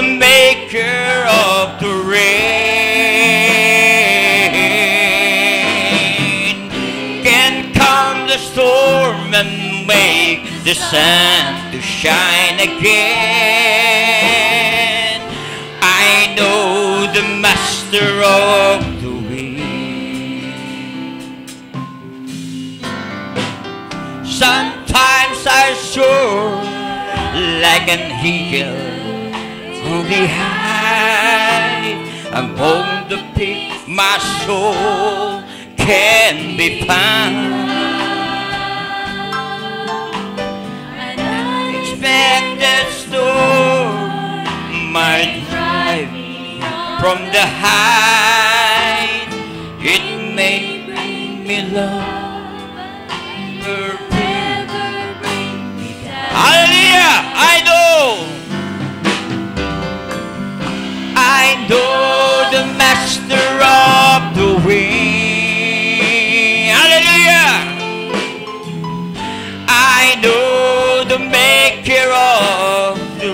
the maker of the rain, can calm the storm and make the sun to shine again. I know the master of the wind. Sometimes I soar like an eagle from the high, among the peak my soul can be found. An unexpected storm might drive me from the high. It may bring me love, never bring me down. Hallelujah! I know the master of the wind. Hallelujah! I know the maker of the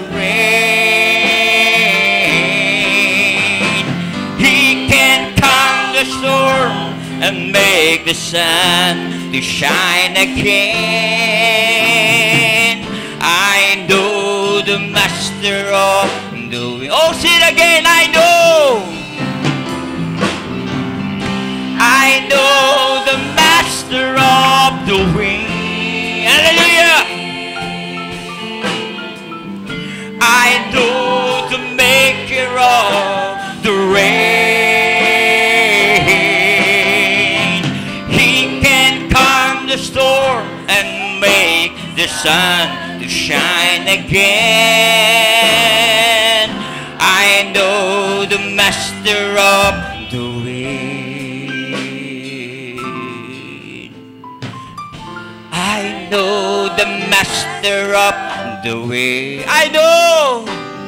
rain. He can calm the storm and make the sun to shine again. I know the master of the wind. Oh, say it again. I know the master of the wind. Hallelujah. I know the maker of the rain. He can calm the storm and make the sun to shine again. I know the master of the wind. I know the master of the wind. I know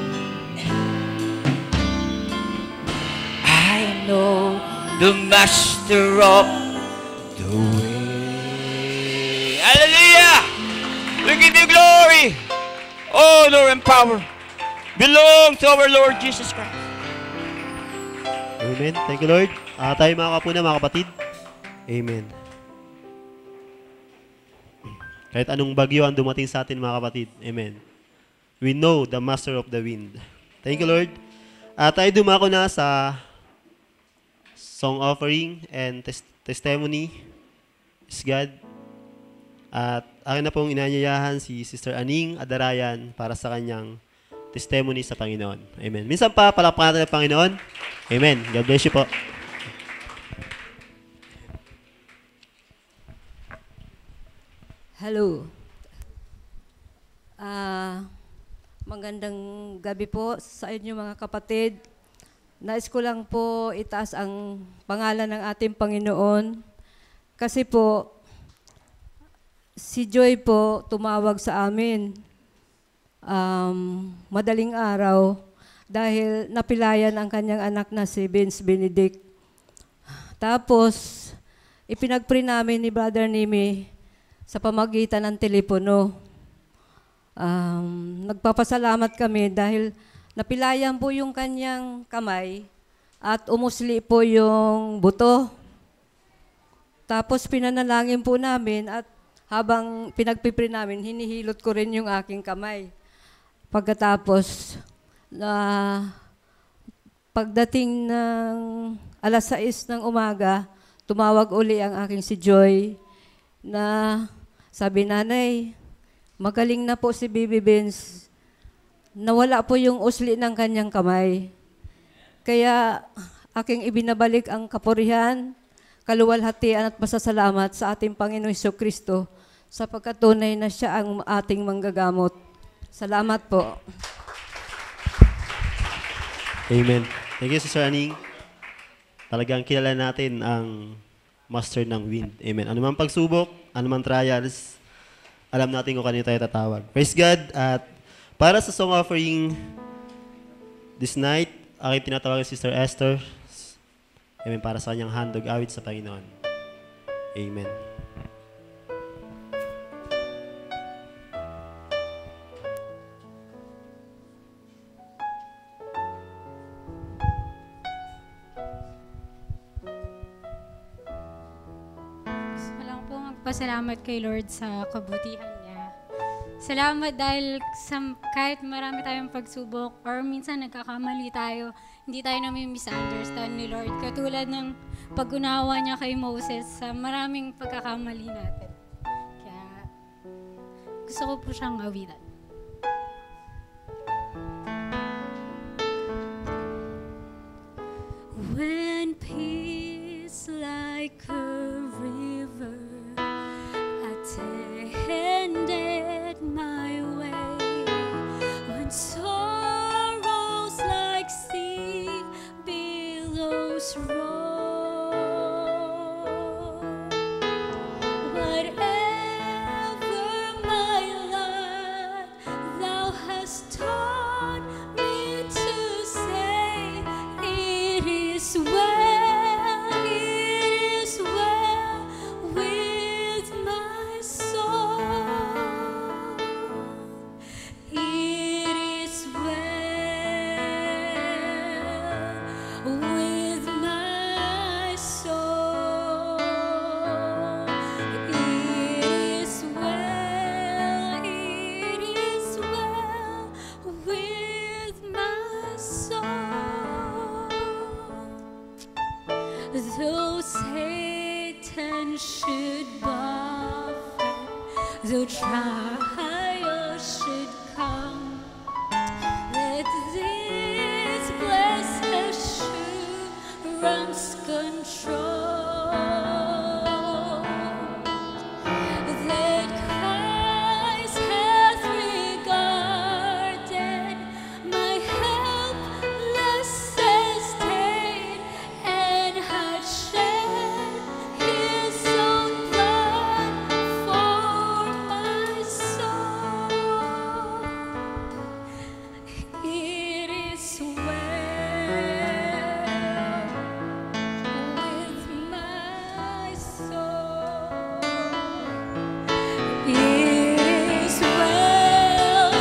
the master of the wind. Hallelujah! We give you glory. Honor and power belong to our Lord Jesus Christ. Amen. Thank you, Lord. Tayo mga kapuna, mga kapatid. Amen. Kahit anong bagyo ang dumating sa atin, mga kapatid. Amen. We know the master of the wind. Thank you, Lord. Tayo dumako na sa song offering and testimony. Is God. At akin na pong inanyayahan si Sister Aning Adarayan para sa kanyang testimony sa Panginoon. Amen. Minsan pa, palakpakan natin ang Panginoon. Amen. God bless you po. Hello. Magandang gabi po sa inyo mga kapatid. Nais ko lang po itaas ang pangalan ng ating Panginoon. Kasi po, si Joy po tumawag sa amin madaling araw dahil napilayan ang kanyang anak na si Vince Benedict. Tapos, ipinag-pray namin ni Brother Nimi sa pamagitan ng telepono. Nagpapasalamat kami dahil napilayan po yung kanyang kamay at umusli po yung buto. Tapos pinanalangin po namin at habang pinagpipray namin, hinihilot ko rin yung aking kamay. Pagkatapos, pagdating ng alas 6 ng umaga, tumawag uli ang aking si Joy na sabi, nanay, magaling na po si Baby Vince. Nawala po yung usli ng kanyang kamay. Kaya aking ibinabalik ang kapurihan, kaluwalhatian at pasasalamat sa ating Panginoong Jesucristo sa pagkatunay na siya ang ating manggagamot. Salamat po. Amen. Thank you, Sister Aning. Talagang kilala natin ang master ng wind. Amen. Anumang pagsubok, anumang trials, alam natin kung kanino tayo tatawag. Praise God. At para sa song offering this night, aking tinatawag si Sister Esther. Amen. Para sa kanyang handog awit sa Panginoon. Amen. nagpapasalamat kay Lord sa kabutihan niya. Salamat dahil kahit marami tayong pagsubok or minsan nagkakamali tayo, hindi tayo nami-misunderstand ni Lord. Katulad ng pag-unawa niya kay Moses sa maraming pagkakamali natin. Kaya gusto ko po siyang awitan. When peace like a river attended my way, when sorrows like sea billows roll, whatever my lot thou hast taught me to say, it is well with my soul. It is well with my soul. It is well with my soul. Though Satan should buffet, though trials should come, let this blessed assurance control, that Christ hath regarded my helpless estate and had shed his own blood for my soul. It is well with my soul. It is well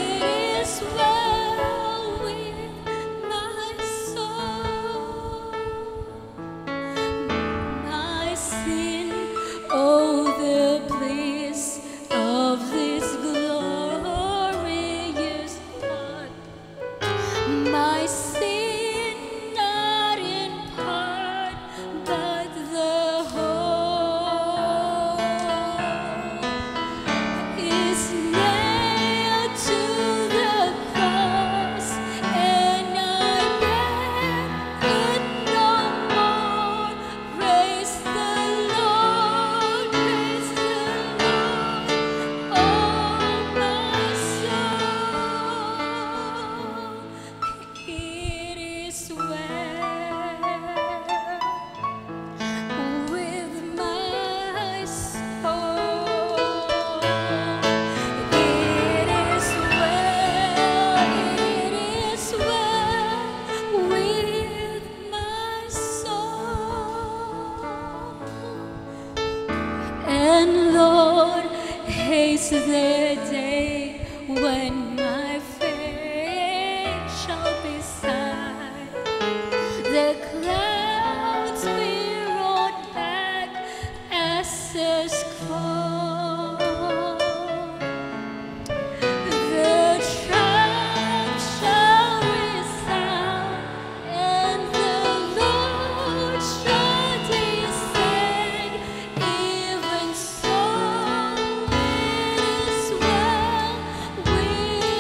with my soul. My sin, oh the bliss of this glorious thought. My sin, not in part, but the whole, is nailed to the cross, and I bear it no more. Praise the Lord, oh my soul. It is well with my soul. It is well with my soul. And Lord, haste the day when my faith shall be sight. The clouds be rolled back as a scroll. The trump shall resound, and the Lord shall descend. Even so, it is well with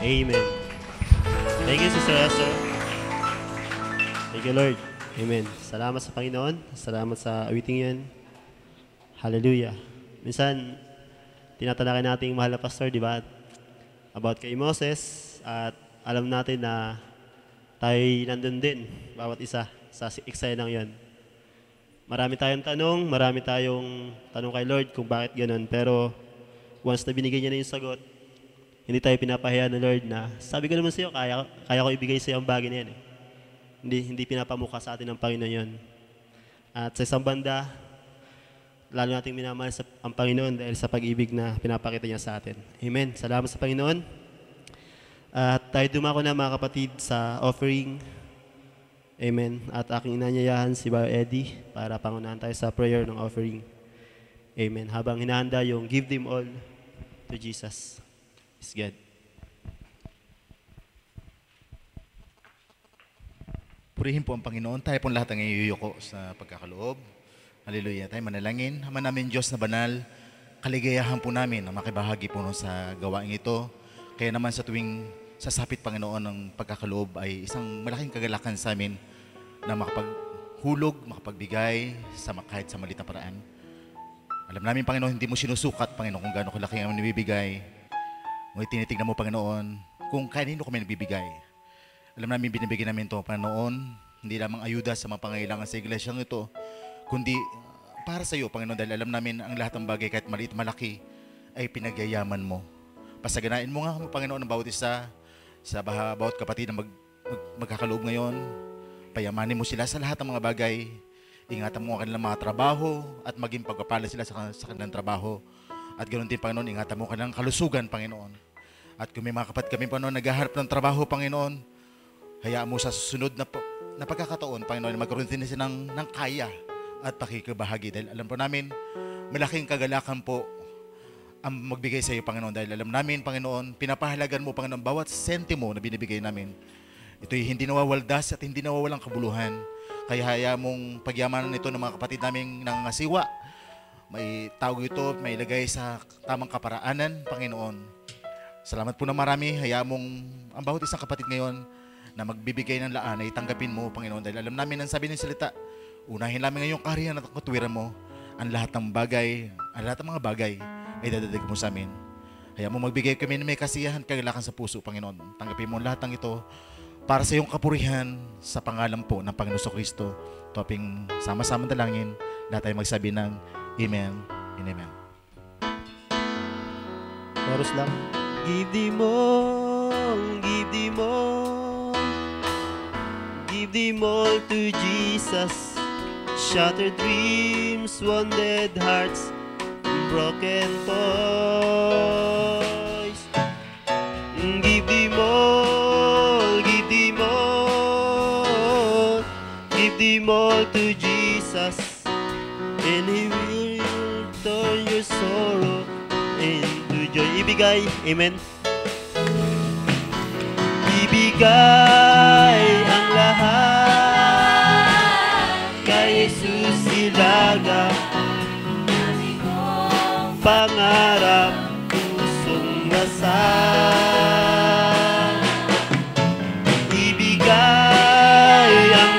Amen. Thank you, Sister Esther. Thank you, Lord. Amen. Salamat sa Panginoon. Salamat sa awiting yan. Hallelujah. Minsan, tinatalakay natin yung mahal na pastor, di ba? About kay Moses. At alam natin na tayo nandun din, bawat isa, sa eksayanang yon. Marami tayong tanong kay Lord kung bakit ganun. Pero once na binigay niya na yung sagot, hindi tayo pinapahiya ng Lord na, sabi ko naman sa iyo, kaya ko ibigay sa iyo ang bagay na yan. Hindi pinapamukha sa atin ng Panginoon yun. At sa isang banda, lalo nating minamahal ang Panginoon dahil sa pag-ibig na pinapakita niya sa atin. Amen. Salamat sa Panginoon. At tayo dumako na mga kapatid sa offering. Amen. At aking inanyayahan si Bayo Eddie para pangunahan tayo sa prayer ng offering. Amen. Habang hinahanda yung give them all to Jesus. Is God. Purihin po ang Panginoon. Tayo pong lahat ang iyuyuko sa pagkakaloob. Hallelujah. Tayo manalangin. Ama namin Diyos na banal, kaligayahan po namin na makibahagi po sa gawain ito. Kaya naman sa tuwing sasapit Panginoon ng pagkakaloob ay isang malaking kagalakan sa amin na makapaghulog, makapagbigay kahit sa maliit na paraan. Alam namin Panginoon, hindi mo sinusukat Panginoon kung gaano kalaki ang nabibigay. Ngunit tinitignan mo Panginoon kung kanino kami nabibigay. Alam namin binibigyan namin ito Panginoon, hindi lamang ayuda sa mga pangailangan sa iglesyang ito, kundi para sa iyo Panginoon dahil alam namin ang lahat ng bagay kahit maliit malaki ay pinagyayaman mo. Pasaganain mo nga Panginoon ang bawat isa sa bawat kapatid na magkakaloob ngayon. Payamanin mo sila sa lahat ng mga bagay. Ingatan mo ang kanilang mga trabaho at maging pagpapala sila sa kanilang trabaho. At ganoon din Panginoon, ingatan mo ang kanilang kalusugan Panginoon. At kung may mga kapatid kami Panginoon naghaharap ng trabaho Panginoon, hayaan mo sa susunod na pagkakataon Panginoon na magkaroon din sila ng kaya at pakikibahagi. Dahil alam po namin, malaking kagalakan po ang magbigay sa iyo, Panginoon. Dahil alam namin, Panginoon, pinapahalagan mo, Panginoon, bawat sentimo na binibigay namin. Ito'y hindi nawawaldas at hindi nawawalang kabuluhan. Kaya hayaan mong pagyamanan nito ng mga kapatid naming nangangasiwa. May tawag ito, may ilagay sa tamang kaparaanan, Panginoon. Salamat po na marami. Hayaan mong ang bawat isang kapatid ngayon na magbibigay ng laan ay tanggapin mo, Panginoon. Dahil alam namin ang sabi ng salita, unahin namin ngayong kaharian at katuwiran mo. Ang lahat ng mga bagay ay dadadag mo sa amin. Hayaan mo magbigay kami ng may kasiyahan, kagalakan sa puso, Panginoon. Tanggapin mo lahat ng ito para sa iyong kapurihan sa pangalan po ng Panginoon Kristo. Toping sama-sama dalangin, lahat tayo magsabi ng Amen and Amen. Chorus lang. Give them all, give them all, give them all to Jesus. Shattered dreams, wounded hearts, broken toys. Give them all, give them all, give them all to Jesus, and He will turn your sorrow into joy. Ibigay, amen. Ibigay ang lahat kay Jesus ilaga. Pangarap, pusong basag. Ibigay ang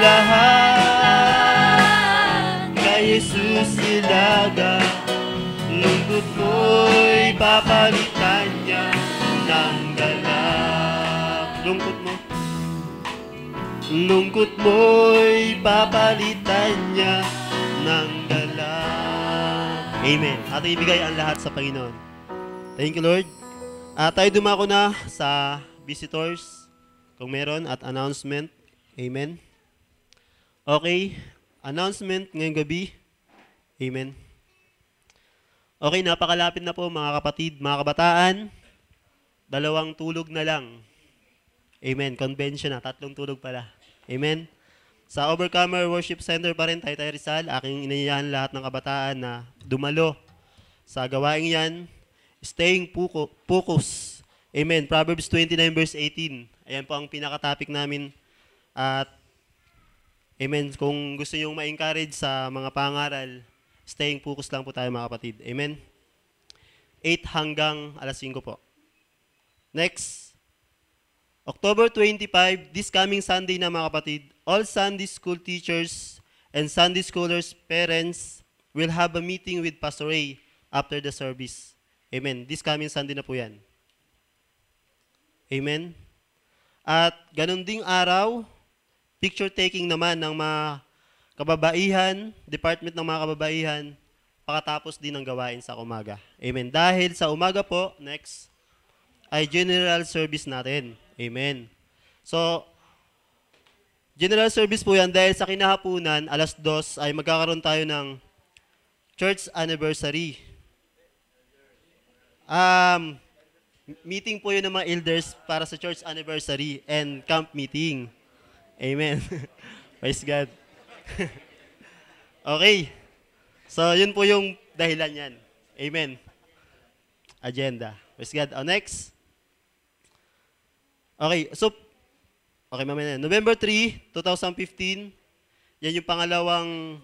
lahat kay Jesus ilaga. Lungkot mo'y papalitan niya ng galak. Lungkot mo'y papalitan niya ng galak. Amen. At ibigay ang lahat sa Panginoon. Thank you, Lord. Tayo dumako na sa visitors, kung meron, at announcement. Amen. Okay. Announcement ngayong gabi. Amen. Okay, napakalapit na po mga kapatid, mga kabataan. 2 tulog na lang. Amen. Convention na, 3 tulog pala. Amen. Sa Overcomer Worship Center pa rin, Taytay Rizal, aking inanyayahan lahat ng kabataan na dumalo sa gawaing yan. Staying focus. Amen. Proverbs 29 verse 18. Ayan po ang pinaka-topic namin. At amen. Kung gusto nyo ma-encourage sa mga pangaral, staying focus lang po tayo mga kapatid. Amen. 8 hanggang alas 5 po. Next, October 25, this coming Sunday na mga kapatid, all Sunday school teachers and Sunday scholars' parents will have a meeting with Pastor Ray after the service. Amen. This coming Sunday na po yan. Amen. At ganun ding araw, picture taking naman ng mga kababaihan, department ng mga kababaihan, pakatapos din ng gawain sa umaga. Amen. Dahil sa umaga po, next, ay general service natin. Amen. So, general service po yan dahil sa kinahapunan, alas 2 ay magkakaroon tayo ng church anniversary. Meeting po yun ng mga elders para sa church anniversary and camp meeting. Amen. Praise God. Okay. So, yun po yung dahilan yan. Amen. Agenda. Praise God. Next. Okay. So, okay, mamaya na. November 3, 2015. Yan yung pangalawang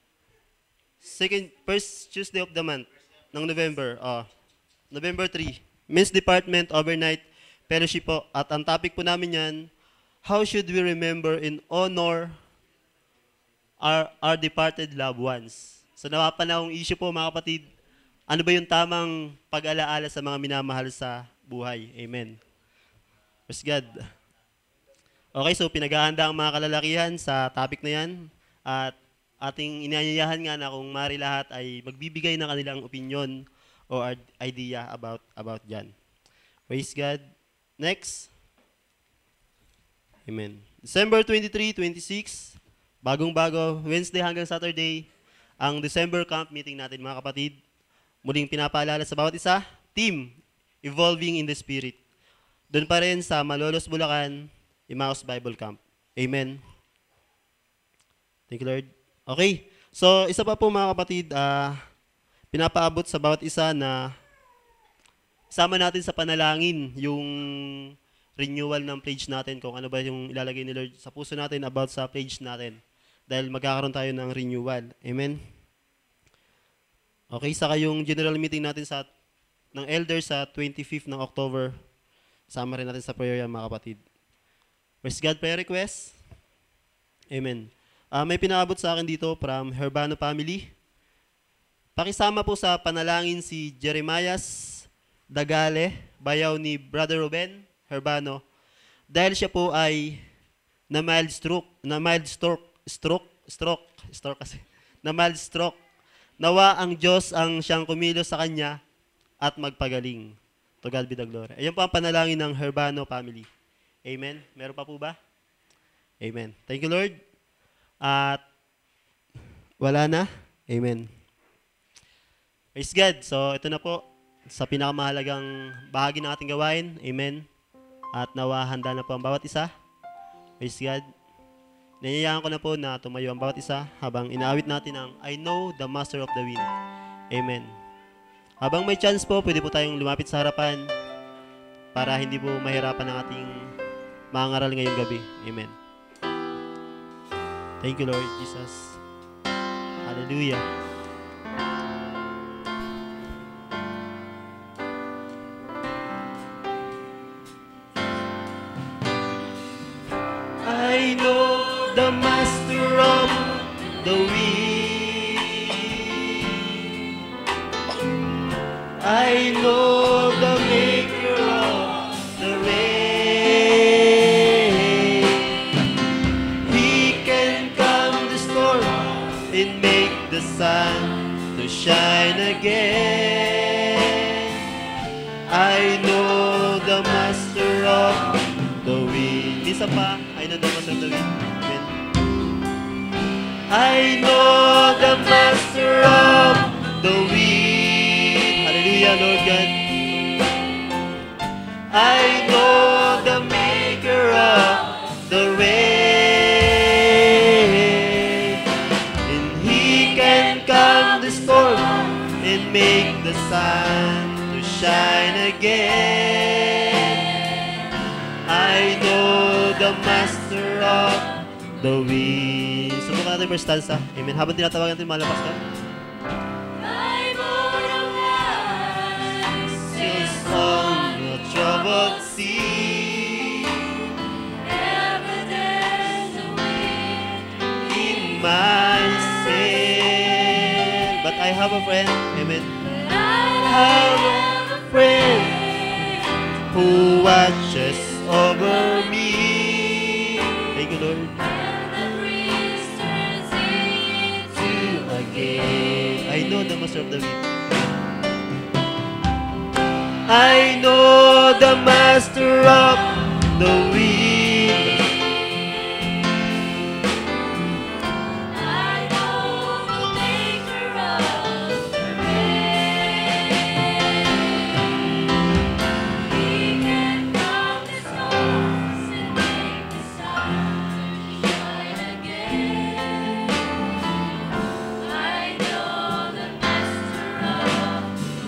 first Tuesday of the month ng November. November 3. Men's Department Overnight Fellowship po. At ang topic po namin yan, how should we remember and honor our departed loved ones? So napapanahong issue po mga kapatid, ano ba yung tamang pag-alaala sa mga minamahal sa buhay? Amen. Praise God. Okay, so pinaghahanda ang mga kalalakihan sa topic na yan at ating inaanyayahan nga na kung mari lahat ay magbibigay ng kanilang opinion o idea about dyan. Praise God. Next. Amen. December 23, 26, bagong-bago, Wednesday hanggang Saturday, ang December camp meeting natin mga kapatid. Muling pinapaalala sa bawat isa, team, evolving in the spirit. Doon pa rin sa Malolos, Bulacan, Emmaus Bible Camp. Amen. Thank you, Lord. Okay. So, isa pa po mga kapatid, pinapaabot sa bawat isa na sama natin sa panalangin yung renewal ng pledge natin, kung ano ba yung ilalagay ni Lord sa puso natin about sa pledge natin. Dahil magkakaroon tayo ng renewal. Amen? Okay, saka yung general meeting natin ng elders sa 25th ng October. Sama rin natin sa prayer yan mga kapatid. Praise God, prayer request. Amen. May pinaabot sa akin dito from Herbano family. Pakisama po sa panalangin si Jeremias Dagale, bayaw ni Brother Ruben Herbano, dahil siya po ay na mild stroke. Nawa ang Diyos ang siyang kumilos sa kanya at magpagaling. To God be the glory. Ayun po ang panalangin ng Herbano family. Amen. Meron pa po ba? Amen. Thank you, Lord. At wala na. Amen. Praise God. So, ito na po sa pinakamahalagang bahagi ng ating gawain. Amen. At nawa handa na po ang bawat isa. Praise God. Nanyayaan ko na po na tumayo ang bawat isa habang inaawit natin ang I Know the Master of the Wind. Amen. Habang may chance po, pwede po tayong lumapit sa harapan para hindi po mahirapan ang ating mga ngaral ngayong gabi. Amen. Thank you, Lord Jesus. Hallelujah. I know the Master of the wind. I know the Maker of the rain. He can calm the storm and make the sun to shine again. I know the Master of the wind. Isa pa, I know the Master of the wind. Amen. I know the Master of the wind. Hallelujah, Lord God. I know the Maker of the rain. And He can calm the storm and make the sun to shine again. I know the Master of the wind. Subukan natin first stanza. Amen. Habang tinatawagan natin malapas ka. Still on the troubled sea. have a friend. Amen. Have a friend who watches over me. Thank you, Lord. Again. I know the master of the wind. I know the master of the wind. I know the maker of the rain. He can calm the storms and make the sun shine again. I know the master of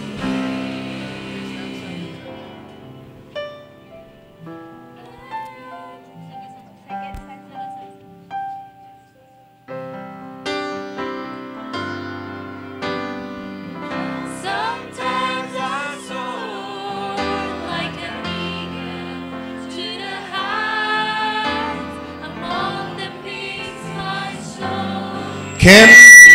sometimes I soar like an eagle to the heights. Among the peaks my soul Can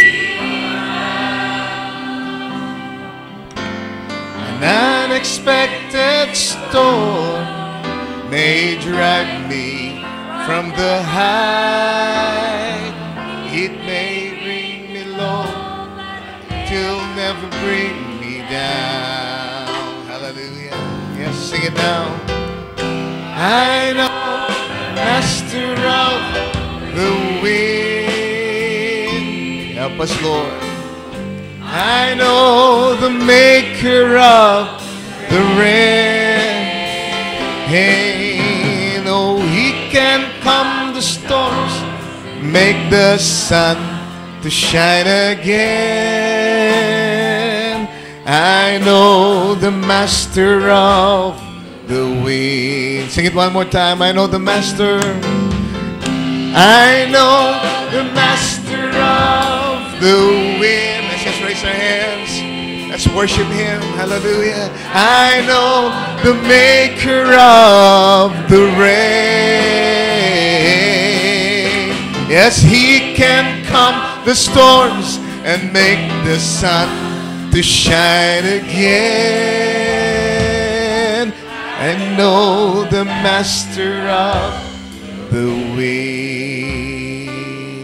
an unexpected storm may drag me from the height. It may bring me low, till never bring me down. Hallelujah. Yes, sing it now. I know, Master of the wind. Help us, Lord. I know the maker of the rain. Oh, he can calm the storms, make the sun to shine again. I know the master of the wind. Sing it one more time. I know the master. I know the master of the wind. Let's just raise our hands. Let's worship him. Hallelujah. I know the maker of the rain. Yes, he can calm the storms and make the sun to shine again. I know the master of the wind.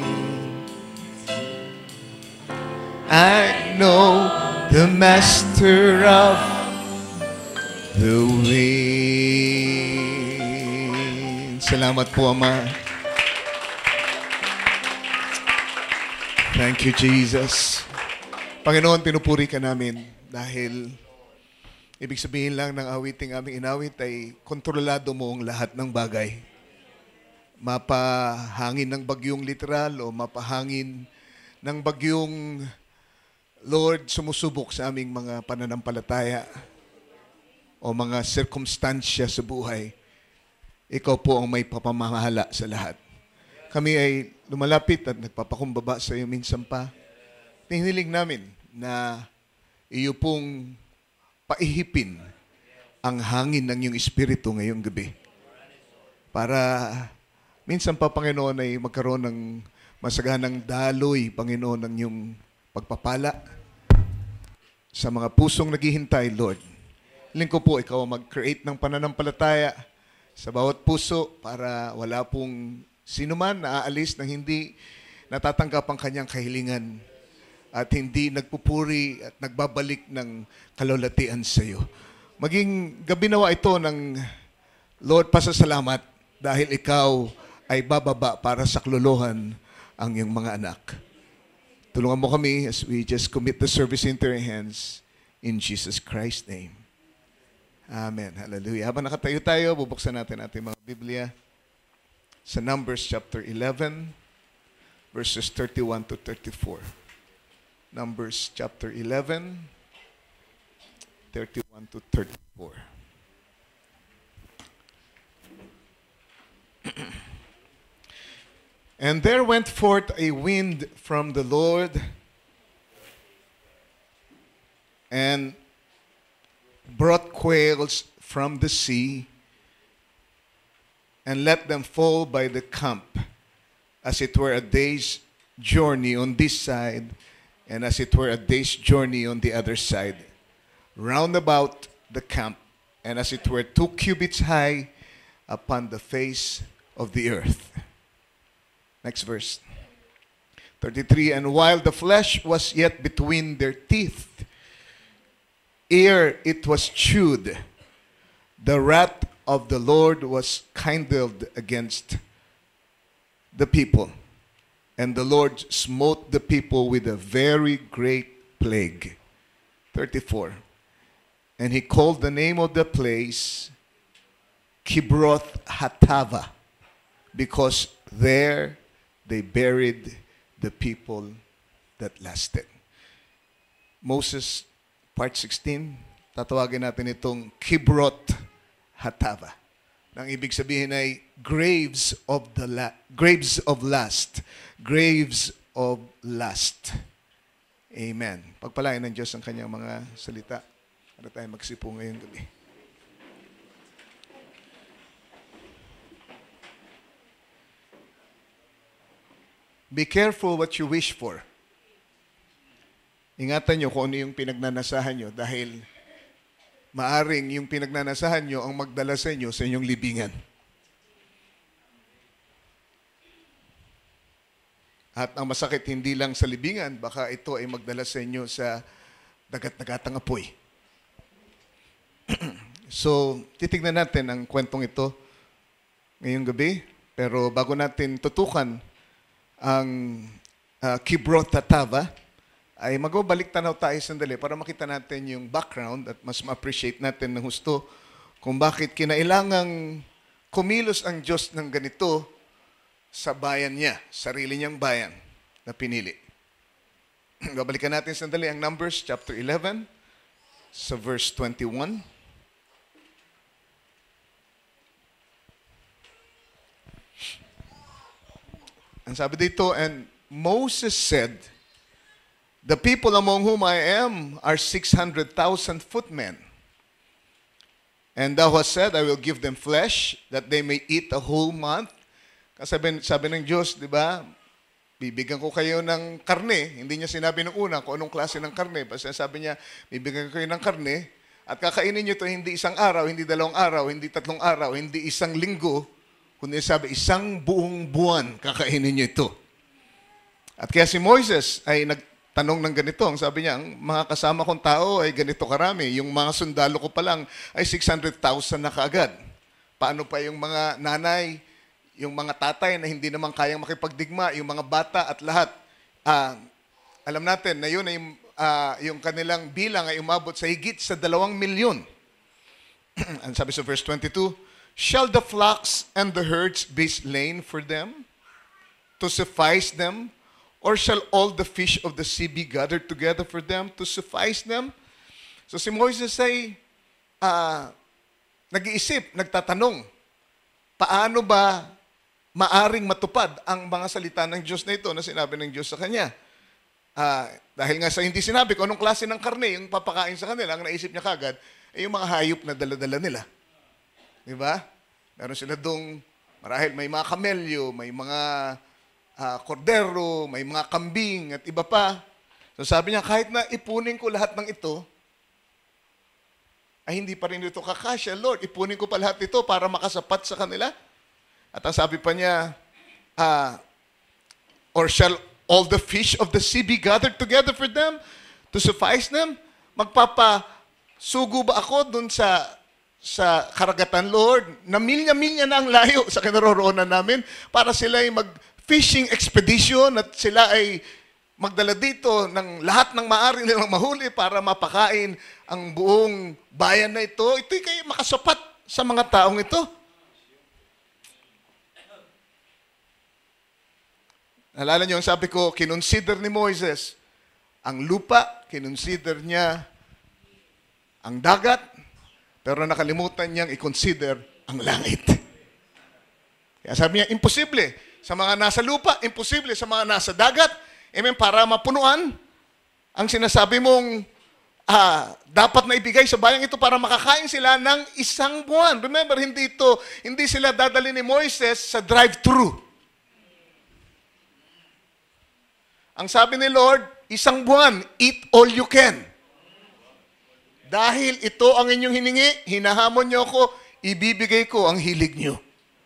I know the master of the wind. Salamat po, Ama. Thank you, Jesus. Panginoon, pinupuri ka namin dahil ibig sabihin lang ng awiting aming inawit ay kontrolado mo ang lahat ng bagay. Mapahangin ng bagyong literal o mapahangin ng bagyong, Lord, sumusubok sa aming mga pananampalataya o mga sirkumstansya sa buhay. Ikaw po ang may papamahala sa lahat. Kami ay lumalapit at nagpapakumbaba sa iyo minsan pa. Hiniling namin na iyo pong paihipin ang hangin ng iyong espiritu ngayong gabi. Para minsan pa, Panginoon, ay magkaroon ng masaganang daloy, Panginoon, ng iyong pagpapala sa mga pusong naghihintay, Lord. Hiling ko po, ikaw mag-create ng pananampalataya sa bawat puso para wala pong sinuman na aalis nang hindi natatanggap ang kanyang kahilingan at hindi nagpupuri at nagbabalik ng kalulatian sa iyo. Maging gabi nawa ito ng Lord, pasasalamat dahil ikaw ay bababa para saklolohan ang iyong mga anak. Tulungan mo kami as we just commit the service into your hands in Jesus Christ's name. Amen. Hallelujah. Habang nakatayo tayo, bubuksan natin ating mga Biblia sa Numbers chapter 11, verses 31 to 34. Numbers chapter 11, 31 to 34. And there went forth a wind from the Lord, and brought quails from the sea, and let them fall by the camp, as it were a day's journey on this side and as it were a day's journey on the other side, round about the camp, and as it were 2 cubits high upon the face of the earth. Next verse. 33, and while the flesh was yet between their teeth, ere it was chewed, the wrath of the Lord was kindled against the people. And the Lord smote the people with a very great plague. 34. And he called the name of the place Kibroth Hatava, because there they buried the people that lasted. Moses, part 16, tatawagin natin itong Kibroth Hatava. Nang ibig sabihin ay graves of lust. Graves of lust. Amen. Pagpalain ng Diyos ang kanyang mga salita. Para tayo magsipo ngayong gabi. Be careful what you wish for. Ingatan nyo kung ano yung pinagnanasahan nyo dahil maaring yung pinagnanasahan nyo ang magdala sa inyo sa inyong libingan. At ang masakit hindi lang sa libingan, baka ito ay magdala sa inyo sa dagat-dagatang apoy. So, titignan natin ang kwentong ito ngayong gabi. Pero bago natin tutukan ang Kibroth Hatava, ay magbabalik tanaw tayo sandali para makita natin yung background at mas ma-appreciate natin ng husto kung bakit kinailangang kumilos ang Diyos ng ganito sa bayan niya, sarili niyang bayan na pinili. Babalikan natin sandali ang Numbers chapter 11 sa verse 21. Ang sabi dito, and Moses said, the people among whom I am are 600,000 footmen. And thou hast said, I will give them flesh, that they may eat a whole month. Kasi sabi ng Diyos, di ba, bibigyan ko kayo ng karne. Hindi niya sinabi nung una kung anong klase ng karne. Basta sabi niya, bibigyan ko kayo ng karne, at kakainin niyo ito hindi isang araw, hindi 2 araw, hindi 3 araw, hindi isang linggo, kundi sabi, isang buong buwan kakainin niyo ito. At kaya si Moises ay nagtanong ng ganito. Ang sabi niya, ang mga kasama kong tao ay ganito karami. Yung mga sundalo ko pa lang ay 600,000 na kaagad. Paano pa yung mga nanay, yung mga tatay na hindi naman kayang makipagdigma, yung mga bata at lahat. Alam natin na yun ay yung kanilang bilang ay umabot sa higit sa 2 milyon. Ang sabi sa verse 22, shall the flocks and the herds be slain for them to suffice them? Or shall all the fish of the sea be gathered together for them to suffice them? So si Moises ay nag-iisip, nagtatanong, paano ba maaring matupad ang mga salita ng Diyos na ito na sinabi ng Diyos sa kanya? Dahil nga sa hindi sinabi kung anong klase ng karne yung papakain sa kanila, ang naisip niya kagad ay yung mga hayop na dala-dala nila. Di ba? Meron sila dong, marahil may mga kamelyo, may mga kordero, may mga kambing at iba pa. So sabi niya, kahit na ipunin ko lahat ng ito, ay hindi pa rin ito kakasya. Lord, ipunin ko pa lahat ito para makasapat sa kanila. At ang sabi pa niya, or shall all the fish of the sea be gathered together for them to suffice them? Magpapasugo ba ako dun sa karagatan, Lord, na milya-milya na ang layo sa kinaroroonan namin para sila ay mag-fishing expedition at sila ay magdala dito ng lahat ng maaari nilang mahuli para mapakain ang buong bayan na ito. Ito'y kayo makasapat sa mga taong ito. Nalala niyo ang sabi ko, kinonsider ni Moises ang lupa, kinonsider niya ang dagat, pero nakalimutan niyang i-consider ang langit. Kaya sabi niya, imposible sa mga nasa lupa, imposible sa mga nasa dagat. Amen, para mapunuan ang sinasabi mong dapat na ibigay sa bayang ito para makakain sila ng 1 buwan. Remember, hindi sila dadali ni Moises sa drive-thru. Ang sabi ni Lord, isang buwan, eat all you can. Dahil ito ang inyong hiningi, hinahamon niyo ako, ibibigay ko ang hilig niyo.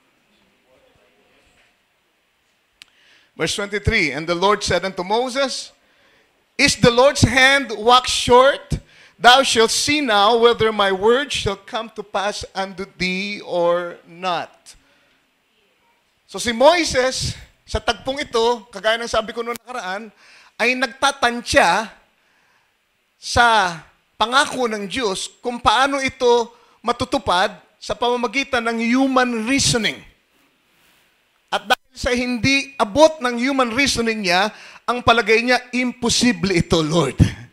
Verse 23, and the Lord said unto Moses, is the Lord's hand waxed short? Thou shalt see now whether my word shall come to pass unto thee or not. So si Moises, sa tagpong ito, kagaya ng sabi ko noong nakaraan, ay nagtatansya sa pangako ng Diyos kung paano ito matutupad sa pamamagitan ng human reasoning. At dahil sa hindi abot ng human reasoning niya, ang palagay niya, imposible ito, Lord.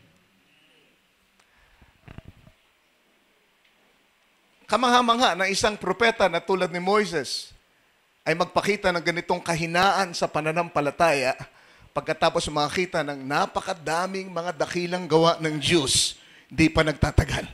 Kamangha-mangha na isang propeta na tulad ni Moises ay magpakita ng ganitong kahinaan sa pananampalataya pagkatapos makakita ng napakadaming mga dakilang gawa ng Diyos, di pa nagtatagal.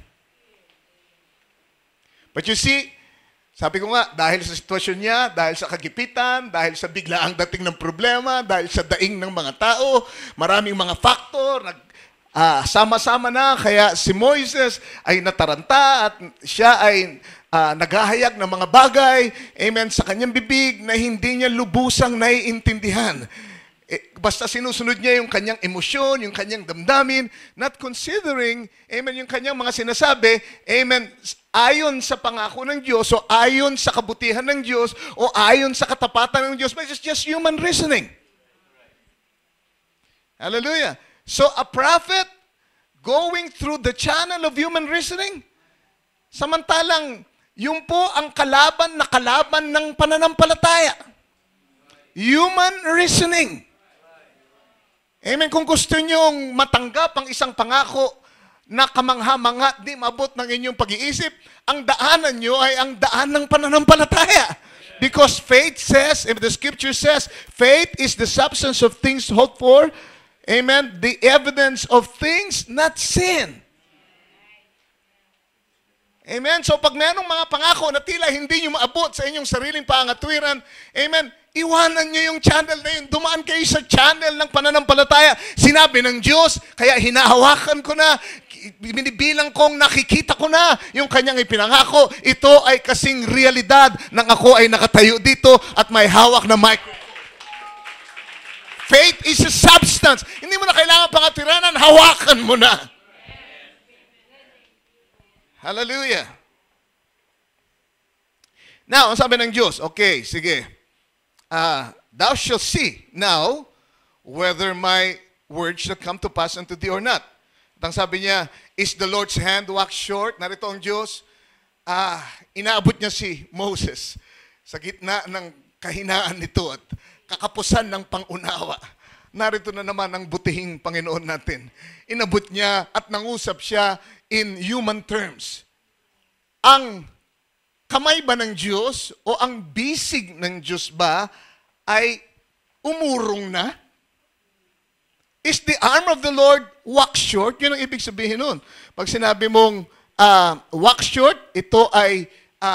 But you see, sabi ko nga, dahil sa sitwasyon niya, dahil sa kagipitan, dahil sa biglaang dating ng problema, dahil sa daing ng mga tao, maraming mga faktor, sama-sama na, kaya si Moises ay nataranta at siya ay naghahayag ng mga bagay, amen, sa kanyang bibig na hindi niya lubusang naiintindihan. Basta sinusunod niya yung kanyang emosyon, yung kanyang damdamin, not considering, amen, yung kanyang mga sinasabi, amen, ayon sa pangako ng Diyos, o ayon sa kabutihan ng Diyos, o ayon sa katapatan ng Diyos, but it's just human reasoning. Hallelujah. So a prophet going through the channel of human reasoning, samantalang yun po ang kalaban na kalaban ng pananampalataya. Human reasoning. Amen. Kung gusto nyong matanggap ang isang pangako na kamangha-mangha, di mabot ng inyong pag-iisip, ang daanan nyo ay ang daan ng pananampalataya. Because faith says, if the scripture says, faith is the substance of things hoped for, amen, the evidence of things not seen. Amen. So pag mayroong mga pangako na tila hindi nyo maabot sa inyong sariling pangatwiran, amen, iwanan nyo yung channel na yun. Dumaan kayo sa channel ng pananampalataya. Sinabi ng Diyos, kaya hinahawakan ko na, binibilang kong nakikita ko na yung kanyang ipinangako. Ito ay kasing realidad ng ako ay nakatayo dito at may hawak na microphone. Faith is a substance. Hindi mo na kailangan pangatwiranan, hawakan mo na. Hallelujah. Now, ang sabi ng Diyos, okay, sige. Thou shalt see now whether my word shall come to pass unto thee or not. At ang sabi niya, is the Lord's hand waxed short? Narito ang Diyos. Inaabot niya si Moses sa gitna ng kahinaan nito at kakapusan ng pangunawa. Narito na naman ang butihing Panginoon natin. Inabot niya at nangusap siya in human terms. Ang kamay ba ng Diyos o ang bisig ng Diyos ba ay umurong na? Is the arm of the Lord waxed short? Yun ang ibig sabihin nun. Pag sinabi mong waxed short, ito ay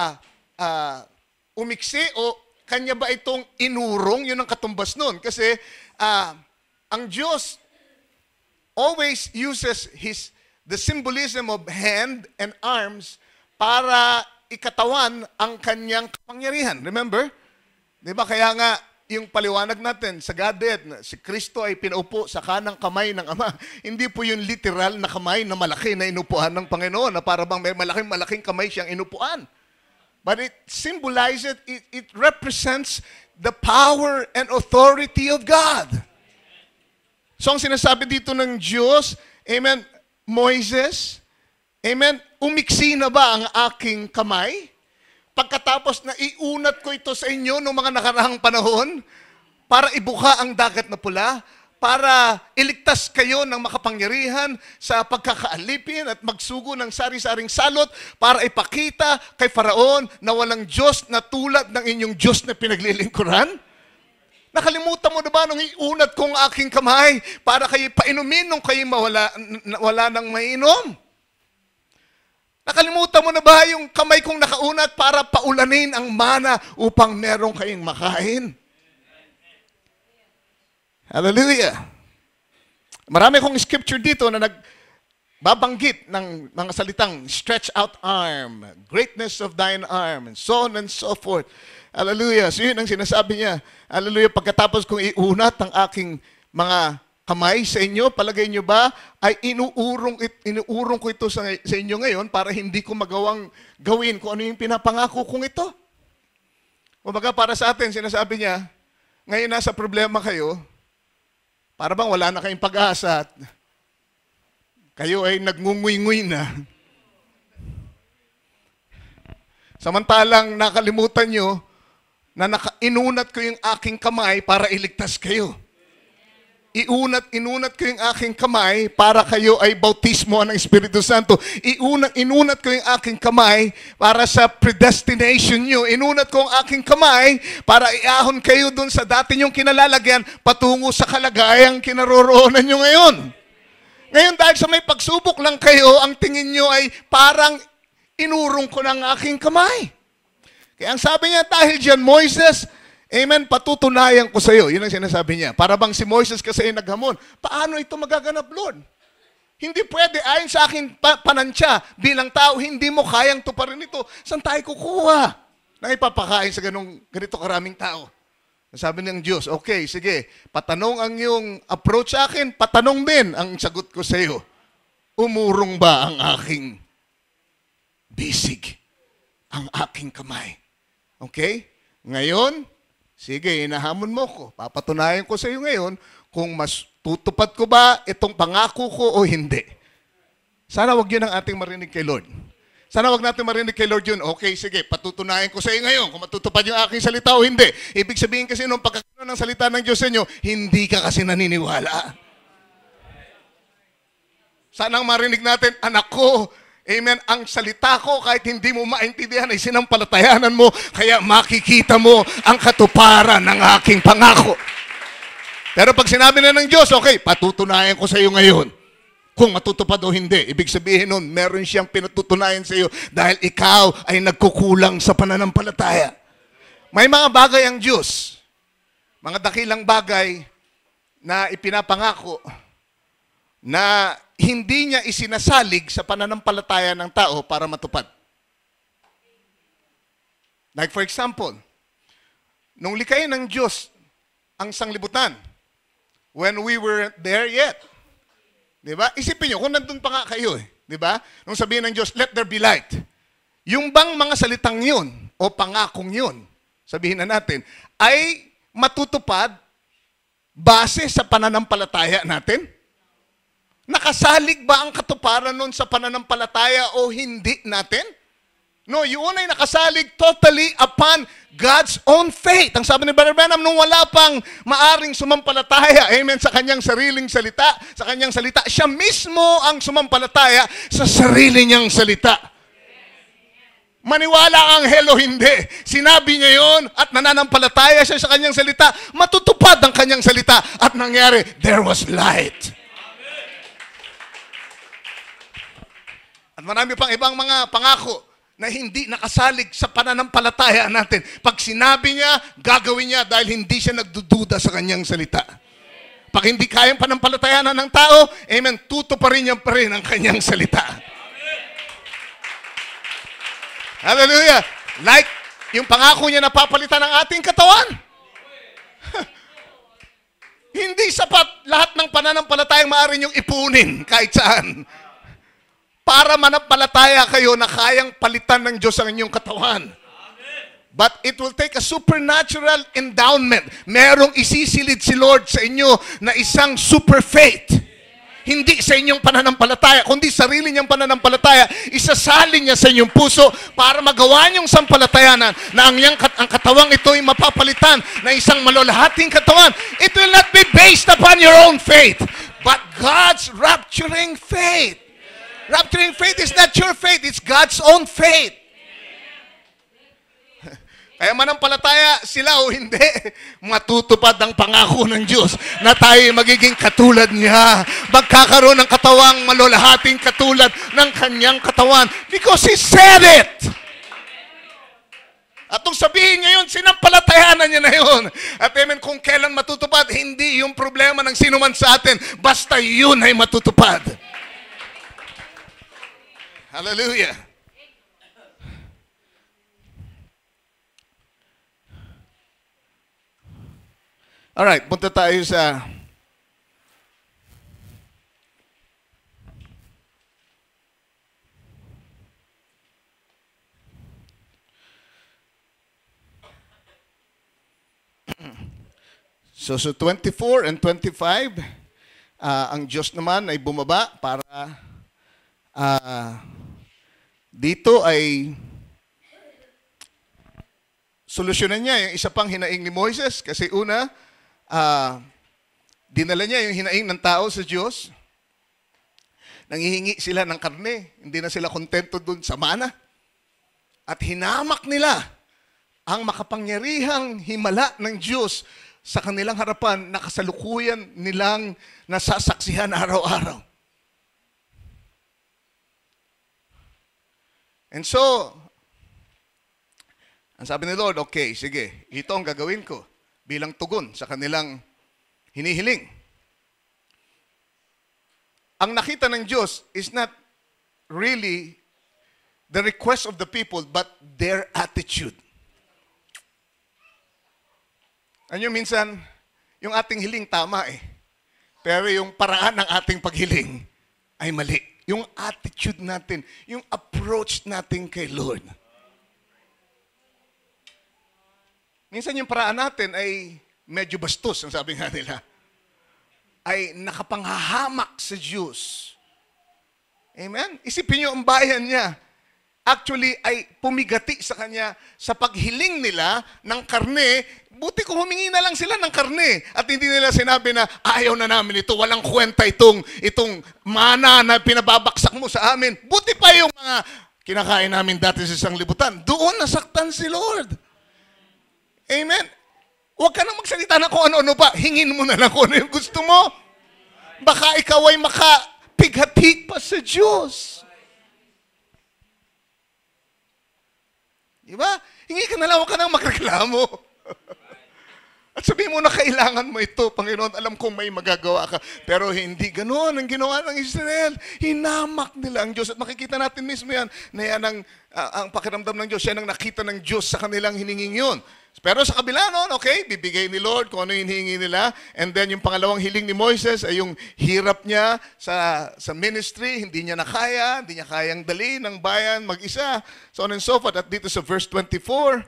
umiksi o kanya ba itong inurong? Yun ang katumbas nun. Kasi ang Diyos always uses the symbolism of hand and arms para ikatawan ang kanyang kapangyarihan. Remember? Di ba? Kaya nga, yung paliwanag natin sa Godhead, si Kristo ay pinaupo sa kanang kamay ng Ama. Hindi po yung literal na kamay na malaki na inupuan ng Panginoon, na para bang may malaking kamay siyang inupuan. But it symbolizes, it represents the power and authority of God. So ang sinasabi dito ng Diyos, amen, Moises, amen, umiksi na ba ang aking kamay? Pagkatapos na iunat ko ito sa inyo noong mga nakarahang panahon, para ibuka ang dagat na pula, para iligtas kayo ng makapangyarihan sa pagkakaalipin at magsugo ng sari-saring salot, para ipakita kay Faraon na walang Diyos na tulad ng inyong Diyos na pinaglilingkuran? Nakalimutan mo na ba nung iunat kong aking kamay para kayo painumin nung kayo wala nang mainom? Nakalimutan mo na ba yung kamay kong nakaunat para paulanin ang mana upang meron kayong makain? Hallelujah. Marami akong scripture dito na nagbabanggit ng mga salitang stretch out arm, greatness of thine arm, and so on and so forth. Hallelujah. So yun ang sinasabi niya. Hallelujah. Pagkatapos kong iunat ang aking mga kamay sa inyo, palagay nyo ba ay inuurong ko ito sa inyo ngayon para hindi ko magawang gawin kung ano yung pinapangako kong ito? Kumbaga para sa atin, sinasabi niya, ngayon nasa problema kayo, para bang wala na kayong pag-asa at kayo ay nagngunguy-nguy na. Samantalang nakalimutan nyo na inunat ko yung aking kamay para iligtas kayo. Inunat ko yung aking kamay para kayo ay bautismo ng Espiritu Santo. Inunat ko yung aking kamay para sa predestination nyo. Inunat ko ang aking kamay para iahon kayo dun sa dati nyong kinalalagyan patungo sa kalagayang kinaroroonan nyo ngayon. Ngayon dahil sa may pagsubok lang kayo, ang tingin nyo ay parang inurong ko ng aking kamay. Kaya ang sabi niya, dahil dyan, Moises, amen, patutunayan ko sa iyo. Yun ang sinasabi niya. Para bang si Moises kasi naghamon. Paano ito magaganap, Lord? Hindi pwede, ayon sa aking panansya, bilang tao, hindi mo kayang tuparin ito. Saan tayo kukuha? Nang ipapakain sa ganito karaming tao. Sabi ng Diyos, okay, sige, patanong ang iyong approach sa akin, patanong din ang sagot ko sa iyo. Umurong ba ang aking bisig? Ang aking kamay? Okay? Ngayon, sige, inahamon mo ko. Papatunayan ko sa iyo ngayon kung mas tutupad ko ba itong pangako ko o hindi. Sana wag yun ang ating marinig kay Lord. Sana wag natin marinig kay Lord yun. Okay, sige, patutunayan ko sa iyo ngayon kung matutupad yung aking salita o hindi. Ibig sabihin kasi nung pagkakaroon ng salita ng Diyos sa inyo, hindi ka kasi naniniwala. Sana ang marinig natin, anak ko, amen, ang salita ko kahit hindi mo maintindihan ay sinampalatayanan mo, kaya makikita mo ang katuparan ng aking pangako. Pero pag sinabi na ng Diyos, okay, patutunayan ko sa iyo ngayon kung matutupad o hindi. Ibig sabihin nun, meron siyang pinatutunayan sa iyo dahil ikaw ay nagkukulang sa pananampalataya. May mga bagay ang Diyos, mga dakilang bagay na ipinapangako na hindi niya isinasalig sa pananampalataya ng tao para matupad. Like for example, nung likayin ng Diyos ang sanglibutan, when we were there yet, di ba? Isipin nyo, kung nandun pa nga kayo, di ba? Nung sabihin ng Diyos, let there be light. Yung bang mga salitang yun, o pangakong yun, sabihin na natin, ay matutupad base sa pananampalataya natin? Nakasalig ba ang katuparan nun sa pananampalataya o hindi natin? No, yun ay nakasalig totally upon God's own faith. Ang sabi ni Brother Branham, nung wala pang maaring sumampalataya, amen, sa kanyang sariling salita, sa kanyang salita, siya mismo ang sumampalataya sa sarili niyang salita. Maniwala ang anghel o hindi. Sinabi niya yun at nananampalataya siya sa kanyang salita, matutupad ang kanyang salita at nangyari, there was light. At marami pang ibang mga pangako na hindi nakasalig sa pananampalataya natin. Pag sinabi niya, gagawin niya dahil hindi siya nagdududa sa kanyang salita. Pag hindi kayang panampalatayanan ng tao, amen, tutuparin niya pa rin ang kanyang salita. Hallelujah! Like, yung pangako niya na papalitan ng ating katawan. Hindi sapat lahat ng pananampalatayang maaari niyong ipunin kahit saan. Para manampalataya kayo na kayang palitan ng Diyos ang inyong katawan. But it will take a supernatural endowment. Merong isisilid si Lord sa inyo na isang super faith. Hindi sa inyong pananampalataya, kundi sarili niyang pananampalataya, isasalin niya sa inyong puso para magawa niyong sampalatayanan na ang katawang ito ay mapapalitan na isang malulahating katawan. It will not be based upon your own faith, but God's rapturing faith. Rapturing faith is not your faith, it's God's own faith. Kaya manampalataya sila o hindi, matutupad ang pangako ng Diyos na tayo magiging katulad niya. Magkakaroon ng katawang malulahating katulad ng kanyang katawan. Because He said it. At nung sabihin niya yun, sinampalatayanan niya na yun. At amen, kung kailan matutupad, hindi yung problema ng sino man sa atin, basta yun ay matutupad. Hallelujah. Alright, punta tayo sa So 24 and 25, ang Diyos naman ay bumaba para dito ay solusyonan niya yung isa pang hinaing ni Moises. Kasi una, dinala niya yung hinaing ng tao sa Diyos. Nanghihingi sila ng karne. Hindi na sila kontento dun sa mana. At hinamak nila ang makapangyarihang himala ng Diyos sa kanilang harapan na kasalukuyan nilang nasasaksihan araw-araw. And so, ang sabi ni Lord, okay, sige, ito ang gagawin ko bilang tugon sa kanilang hinihiling. Ang nakita ng Diyos is not really the request of the people, but their attitude. Ano minsan, yung ating hiling tama eh. Pero yung paraan ng ating paghiling ay mali. Yung attitude natin, yung approach natin kay Lord. Minsan yung paraan natin ay medyo bastos, ang sabi nga nila. Ay nakapanghahamak sa Diyos. Amen? Isipin nyo ang bayan niya. Actually, ay pumigati sa Kanya sa paghiling nila ng karne. Buti kung humingi na lang sila ng karne at hindi nila sinabi na ayaw na namin ito, walang kwenta itong mana na pinababaksak mo sa amin. Buti pa yung mga kinakain namin dati sa isang libutan. Doon nasaktan si Lord. Amen. Huwag ka nang magsalita na kung ano-ano pa. Hingin mo na lang kung ano yung gusto mo. Baka ikaw ay makapighati pa sa Diyos. Diba? Hingi ka na lang, huwag ka nang magreklamo. At sabihin mo na kailangan mo ito, Panginoon, alam kong may magagawa ka. Pero hindi ganoon ang ginawa ng Israel. Hinamak nila ang Diyos. At makikita natin mismo yan, na yan ang pakiramdam ng Diyos. Yan ang nakita ng Diyos sa kanilang hiningin yun. Pero sa kabila noon, okay, bibigay ni Lord kung ano yung hinihingi nila. And then yung pangalawang hiling ni Moises ay yung hirap niya sa ministry. Hindi niya nakaya, hindi niya kayang dali ng bayan mag-isa. So on and so forth. At dito sa verse 24,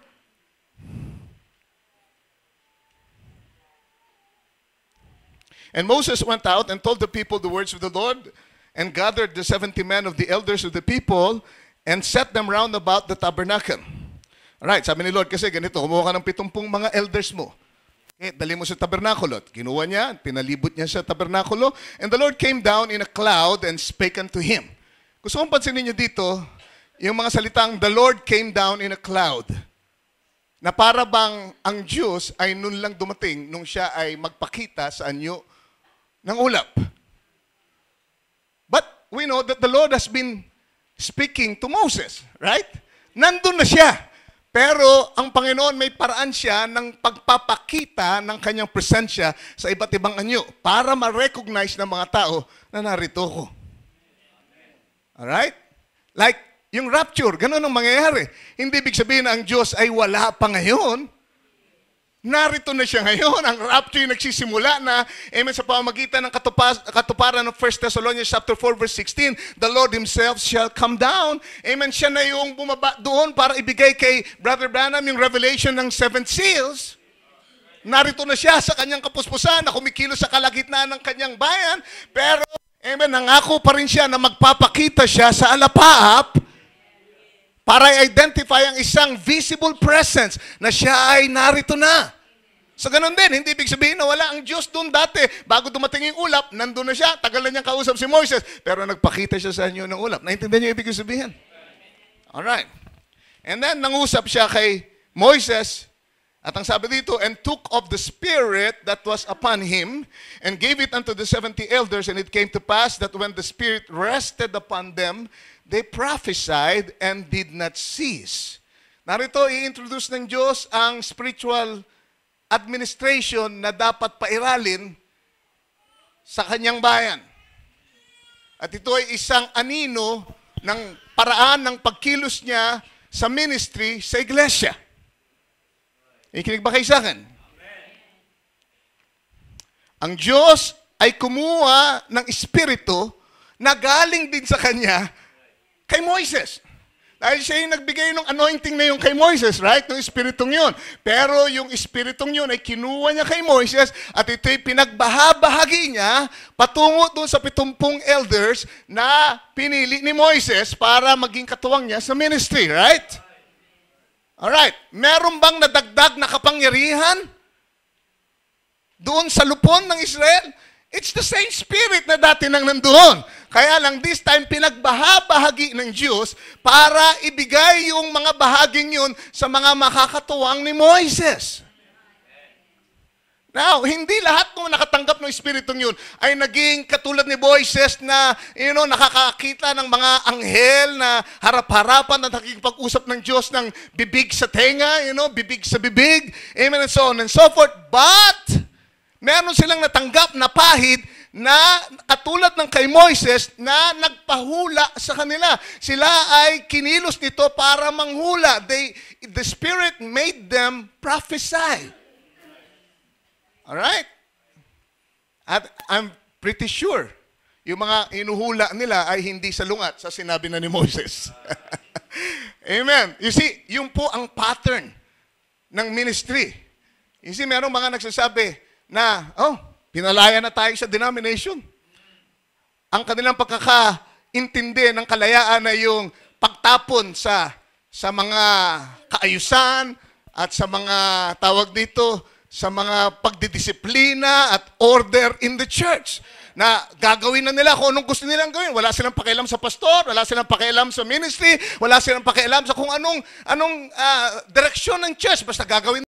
and Moses went out and told the people the words of the Lord, and gathered the 70 men of the elders of the people, and set them round about the tabernacle. Alright, sabi ni Lord, kasi ganito, kumuha ka ng 70 mga elders mo. Okay, dali mo sa tabernakulo. Kinuha niya, pinalibot niya sa tabernakulo, and the Lord came down in a cloud and spake unto him. Gusto kong pansinin niyo dito, yung mga salitang, the Lord came down in a cloud, na para bang ang Diyos ay nun lang dumating nung siya ay magpakita sa anyo ng ulap. But we know that the Lord has been speaking to Moses, right? Nandun na siya. Pero ang Panginoon may paraan siya ng pagpapakita ng kanyang presensya sa iba't ibang anyo para ma-recognize ng mga tao na narito ko. Alright? Like, yung rapture, ganun ang mangyayari. Hindi ibig sabihin na ang Diyos ay wala pa ngayon. Narito na siya ngayon. Ang rapture yung nagsisimula na, amen, sa pamamagitan ng katuparan ng 1 Thessalonians chapter 4 verse 16, the Lord Himself shall come down. Amen, siya na yung bumaba doon para ibigay kay Brother Branham yung revelation ng 7 seals. Narito na siya sa kanyang kapuspusan na kumikilos sa kalagitnaan ng kanyang bayan. Pero, amen, nangako pa rin siya na magpapakita siya sa alapaap para i-identify ang isang visible presence na siya ay narito na. So ganun din, hindi ibig sabihin na wala ang Diyos doon dati. Bago dumating yung ulap, nandun na siya. Tagal na niyang kausap si Moises, pero nagpakita siya sa inyo ng ulap. Naintindihan niyo ibig sabihin? Alright. And then, nangusap siya kay Moises, at ang sabi dito, and took of the Spirit that was upon him, and gave it unto the 70 elders, and it came to pass that when the Spirit rested upon them, they prophesied and did not cease. Narito, i-introduce ng Diyos ang spiritual administration na dapat pairalin sa kanyang bayan. At ito ay isang anino ng paraan ng pagkilos niya sa ministry sa iglesia. Ikinig ba kayo sa akin? Ang Diyos ay kumuha ng espiritu na galing din sa kanya kay Moises. Dahil siya yung nagbigay ng anointing na yung kay Moises, right? Ng espiritong yun. Pero yung espiritong yun ay kinuha niya kay Moises at ito'y pinagbahabahagi niya patungo doon sa 70 elders na pinili ni Moises para maging katuwang niya sa ministry, right? Alright. Meron bang nadagdag na kapangyarihan doon sa lupon ng Israel? It's the same spirit na dati nang nandoon. Kaya lang this time pinagbahabahagi ng Diyos para ibigay yung mga bahaging yun sa mga makakatuwang ni Moises. Now, hindi lahat ng nakatanggap ng espiritong yun ay naging katulad ni Moises na nakakakita ng mga anghel na harap-harapan at nakikipag-usap ng Diyos ng bibig sa tenga, bibig sa bibig, amen, and so on and so forth. But meron silang natanggap na pahid na katulad ng kay Moises na nagpahula sa kanila. Sila ay kinilos nito para manghula. The Spirit made them prophesy. Alright? At I'm pretty sure, yung mga inuhula nila ay hindi salungat sa sinabi na ni Moses. Amen. You see, yun po ang pattern ng ministry. You see, merong mga nagsasabi na, pinalaya na tayo sa denomination. Ang kanilang pagkakaintindi ng kalayaan ay yung pagtapon sa mga kaayusan at sa mga tawag dito, sa mga pagdidisiplina at order in the church. Na gagawin na nila kung anong gusto nilang gawin. Wala silang pakialam sa pastor, wala silang pakialam sa ministry, wala silang pakialam sa kung anong direksyon ng church. Basta gagawin